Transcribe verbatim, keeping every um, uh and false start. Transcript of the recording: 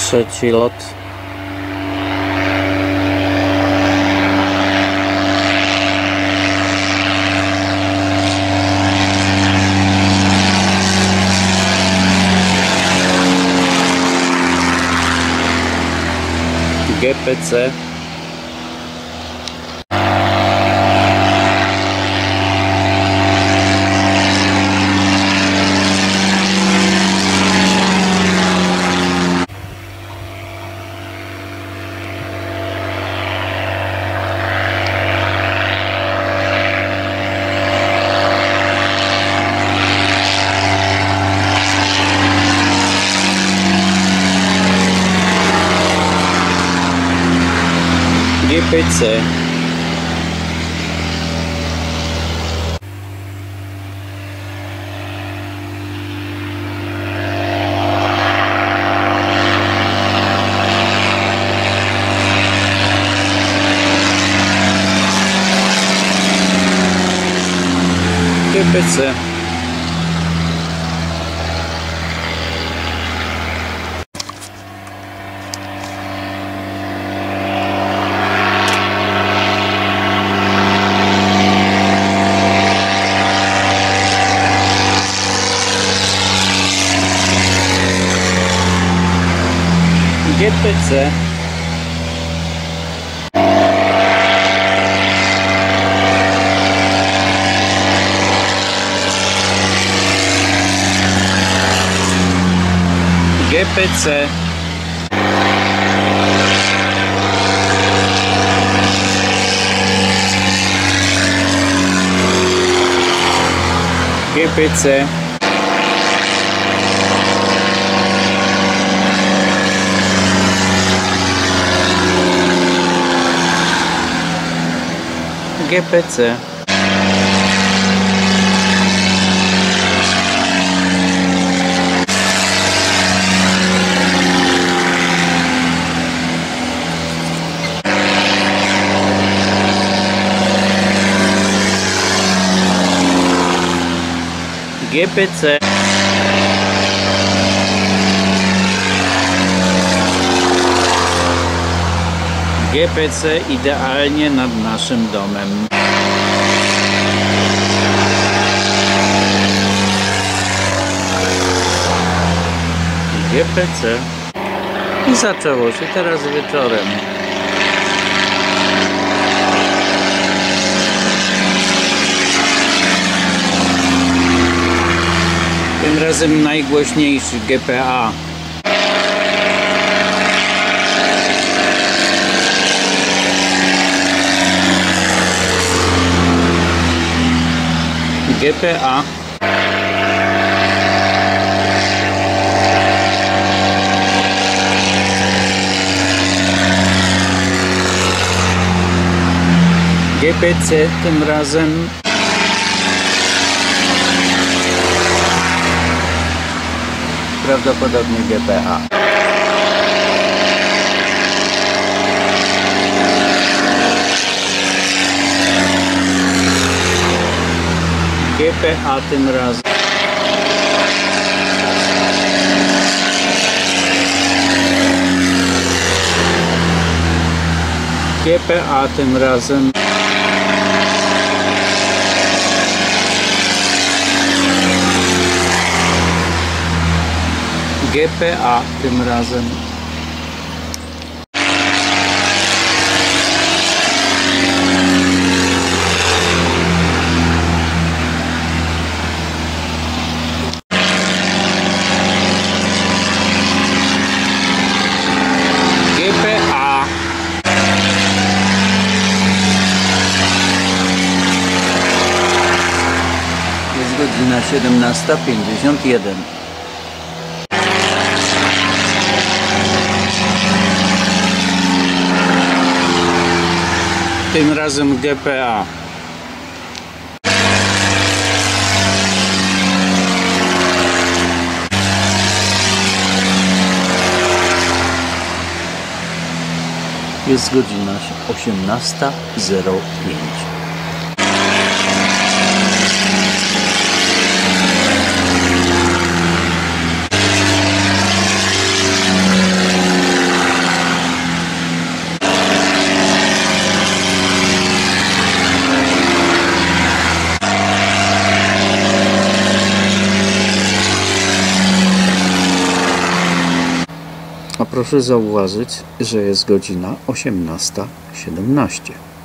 Trzeci lot. G P C. G P C. G P C. G P C. G P C. G P C. G P C. G P C. G P C idealnie nad naszym domem. G P C. I zaczęło się teraz wieczorem. Tym razem najgłośniejszy G P A. G P A. G P C tym razem. Prawdopodobnie G P A. G P A tym razem. G P A tym razem. G P A tym razem. G P A. Jest godzina siedemnasta pięćdziesiąt jeden. Tym razem G P A. Jest godzina osiemnasta zero pięć. Proszę zauważyć, że jest godzina osiemnasta siedemnaście.